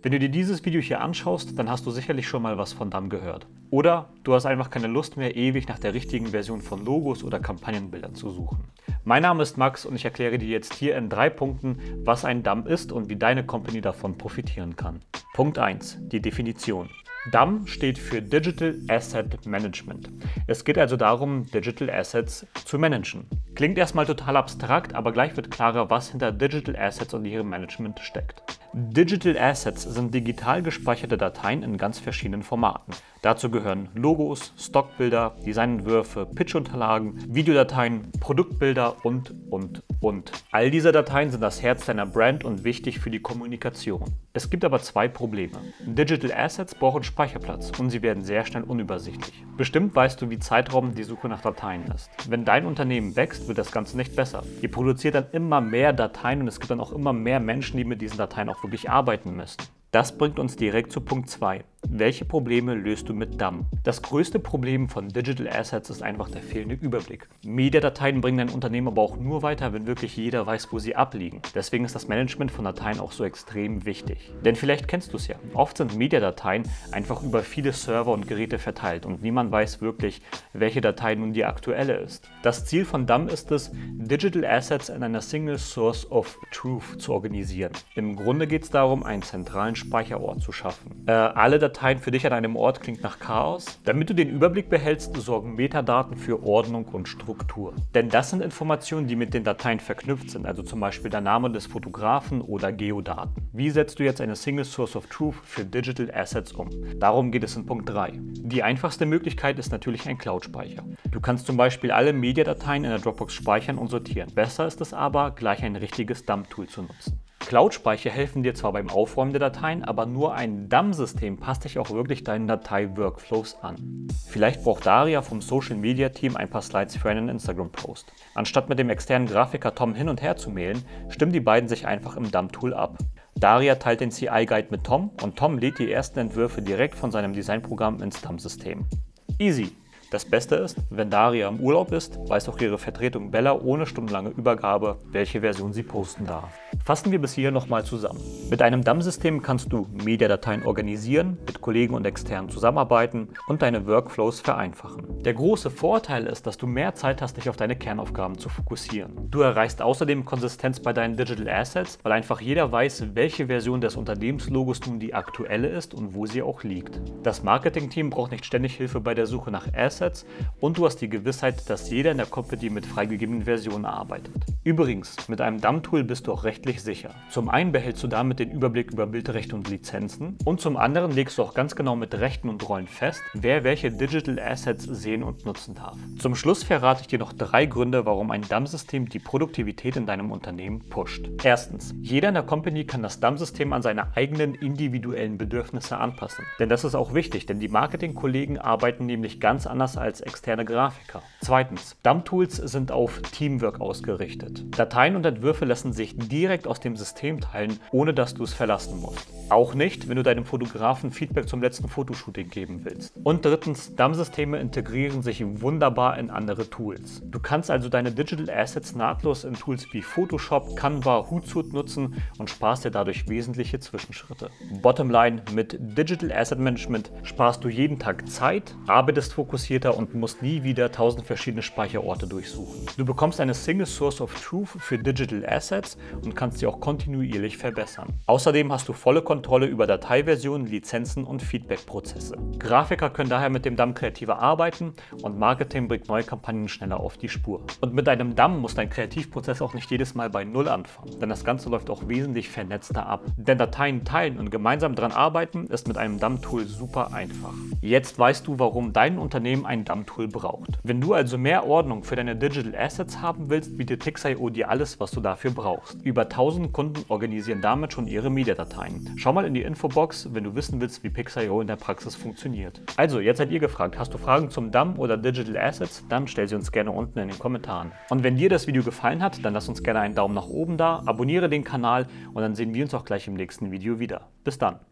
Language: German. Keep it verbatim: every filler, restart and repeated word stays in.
Wenn du dir dieses Video hier anschaust, dann hast du sicherlich schon mal was von D A M gehört. Oder du hast einfach keine Lust mehr, ewig nach der richtigen Version von Logos oder Kampagnenbildern zu suchen. Mein Name ist Max und ich erkläre dir jetzt hier in drei Punkten, was ein D A M ist und wie deine Company davon profitieren kann. Punkt eins. Die Definition. D A M steht für Digital Asset Management. Es geht also darum, Digital Assets zu managen. Klingt erstmal total abstrakt, aber gleich wird klarer, was hinter Digital Assets und ihrem Management steckt. Digital Assets sind digital gespeicherte Dateien in ganz verschiedenen Formaten. Dazu gehören Logos, Stockbilder, Designentwürfe, Pitchunterlagen, Videodateien, Produktbilder und, und, und. All diese Dateien sind das Herz deiner Brand und wichtig für die Kommunikation. Es gibt aber zwei Probleme. Digital Assets brauchen Speicherplatz und sie werden sehr schnell unübersichtlich. Bestimmt weißt du, wie zeitraubend die Suche nach Dateien ist. Wenn dein Unternehmen wächst, wird das Ganze nicht besser. Ihr produziert dann immer mehr Dateien und es gibt dann auch immer mehr Menschen, die mit diesen Dateien auch wirklich arbeiten müssen. Das bringt uns direkt zu Punkt zwei. Welche Probleme löst du mit D A M? Das größte Problem von Digital Assets ist einfach der fehlende Überblick. Mediadateien bringen dein Unternehmen aber auch nur weiter, wenn wirklich jeder weiß, wo sie abliegen. Deswegen ist das Management von Dateien auch so extrem wichtig. Denn vielleicht kennst du es ja. Oft sind Mediadateien einfach über viele Server und Geräte verteilt und niemand weiß wirklich, welche Datei nun die aktuelle ist. Das Ziel von D A M ist es, Digital Assets in einer Single Source of Truth zu organisieren. Im Grunde geht es darum, einen zentralen Speicherort zu schaffen. Äh, alle Dateien für dich an einem Ort klingt nach Chaos. Damit du den Überblick behältst, sorgen Metadaten für Ordnung und Struktur. Denn das sind Informationen, die mit den Dateien verknüpft sind, also zum Beispiel der Name des Fotografen oder Geodaten. Wie setzt du jetzt eine Single Source of Truth für Digital Assets um? Darum geht es in Punkt drei. Die einfachste Möglichkeit ist natürlich ein Cloud-Speicher. Du kannst zum Beispiel alle Mediadateien in der Dropbox speichern und sortieren. Besser ist es aber, gleich ein richtiges D A M-Tool zu nutzen. Cloud-Speicher helfen dir zwar beim Aufräumen der Dateien, aber nur ein D A M-System passt dich auch wirklich deinen Datei-Workflows an. Vielleicht braucht Daria vom Social-Media-Team ein paar Slides für einen Instagram-Post. Anstatt mit dem externen Grafiker Tom hin und her zu mailen, stimmen die beiden sich einfach im D A M-Tool ab. Daria teilt den C I-Guide mit Tom und Tom lädt die ersten Entwürfe direkt von seinem Designprogramm ins D A M-System. Easy! Das Beste ist, wenn Daria im Urlaub ist, weiß auch ihre Vertretung Bella ohne stundenlange Übergabe, welche Version sie posten darf. Fassen wir bis hier nochmal zusammen. Mit einem D A M-System kannst du Mediadateien organisieren, mit Kollegen und Externen zusammenarbeiten und deine Workflows vereinfachen. Der große Vorteil ist, dass du mehr Zeit hast, dich auf deine Kernaufgaben zu fokussieren. Du erreichst außerdem Konsistenz bei deinen Digital Assets, weil einfach jeder weiß, welche Version des Unternehmenslogos nun die aktuelle ist und wo sie auch liegt. Das Marketing-Team braucht nicht ständig Hilfe bei der Suche nach Assets und du hast die Gewissheit, dass jeder in der Company mit freigegebenen Versionen arbeitet. Übrigens, mit einem D A M-Tool bist du auch rechtlich sicher. Zum einen behältst du damit den Überblick über Bildrechte und Lizenzen und zum anderen legst du auch ganz genau mit Rechten und Rollen fest, wer welche Digital Assets sehen und nutzen darf. Zum Schluss verrate ich dir noch drei Gründe, warum ein D A M-System die Produktivität in deinem Unternehmen pusht. Erstens, jeder in der Company kann das D A M-System an seine eigenen individuellen Bedürfnisse anpassen. Denn das ist auch wichtig, denn die Marketing-Kollegen arbeiten nämlich ganz anders als externe Grafiker. Zweitens, D A M-Tools sind auf Teamwork ausgerichtet. Dateien und Entwürfe lassen sich direkt aus dem System teilen, ohne dass du es verlassen musst. Auch nicht, wenn du deinem Fotografen Feedback zum letzten Fotoshooting geben willst. Und drittens, D A M-Systeme integrieren sich wunderbar in andere Tools. Du kannst also deine Digital Assets nahtlos in Tools wie Photoshop, Canva, Hootsuite nutzen und sparst dir dadurch wesentliche Zwischenschritte. Bottomline, mit Digital Asset Management sparst du jeden Tag Zeit, arbeitest fokussiert und musst nie wieder tausend verschiedene Speicherorte durchsuchen. Du bekommst eine Single Source of Truth für Digital Assets und kannst sie auch kontinuierlich verbessern. Außerdem hast du volle Kontrolle über Dateiversionen, Lizenzen und Feedback-Prozesse. Grafiker können daher mit dem D A M kreativer arbeiten und Marketing bringt neue Kampagnen schneller auf die Spur. Und mit einem D A M muss dein Kreativprozess auch nicht jedes Mal bei Null anfangen, denn das Ganze läuft auch wesentlich vernetzter ab. Denn Dateien teilen und gemeinsam daran arbeiten ist mit einem D A M-Tool super einfach. Jetzt weißt du, warum dein Unternehmen ein D A M-Tool braucht. Wenn du also mehr Ordnung für deine Digital Assets haben willst, bietet Pix Punkt i o dir alles, was du dafür brauchst. Über tausend Kunden organisieren damit schon ihre Mediadateien. Schau mal in die Infobox, wenn du wissen willst, wie Pix Punkt i o in der Praxis funktioniert. Also, jetzt seid ihr gefragt, hast du Fragen zum D A M oder Digital Assets? Dann stell sie uns gerne unten in den Kommentaren. Und wenn dir das Video gefallen hat, dann lass uns gerne einen Daumen nach oben da, abonniere den Kanal und dann sehen wir uns auch gleich im nächsten Video wieder. Bis dann!